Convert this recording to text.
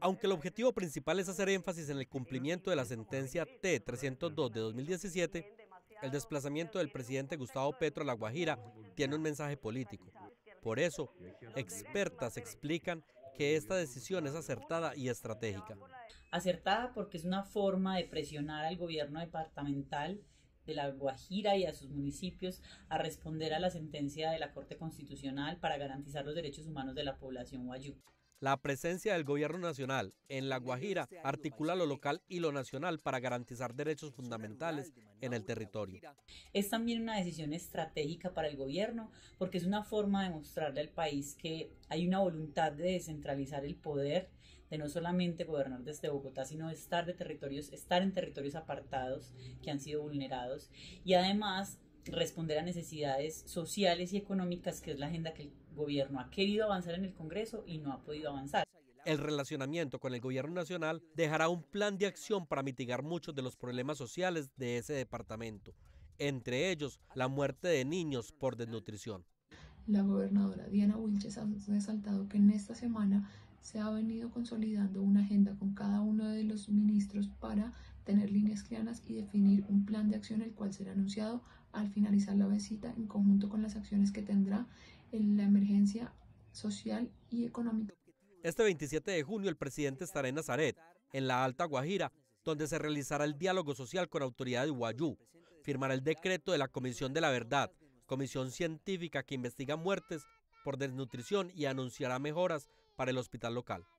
Aunque el objetivo principal es hacer énfasis en el cumplimiento de la sentencia T-302 de 2017, el desplazamiento del presidente Gustavo Petro a La Guajira tiene un mensaje político. Por eso, expertas explican que esta decisión es acertada y estratégica. Acertada porque es una forma de presionar al gobierno departamental de La Guajira y a sus municipios a responder a la sentencia de la Corte Constitucional para garantizar los derechos humanos de la población wayú. La presencia del gobierno nacional en La Guajira articula lo local y lo nacional para garantizar derechos fundamentales en el territorio. Es también una decisión estratégica para el gobierno porque es una forma de mostrarle al país que hay una voluntad de descentralizar el poder, de no solamente gobernar desde Bogotá, sino de estar en territorios apartados que han sido vulnerados y además responder a necesidades sociales y económicas, que es la agenda que el gobierno ha querido avanzar en el Congreso y no ha podido avanzar. El relacionamiento con el gobierno nacional dejará un plan de acción para mitigar muchos de los problemas sociales de ese departamento, entre ellos la muerte de niños por desnutrición. La gobernadora Diana Wilches ha resaltado que en esta semana se ha venido consolidando una agenda con cada uno de los ministros para tener líneas claras y definir un plan de acción, el cual será anunciado al finalizar la visita en conjunto con las acciones que tendrá en la emergencia social y económica. Este 27 de junio el presidente estará en Nazaret, en la Alta Guajira, donde se realizará el diálogo social con autoridades wayú, firmará el decreto de la Comisión de la Verdad, comisión científica que investiga muertes por desnutrición, y anunciará mejoras para el hospital local.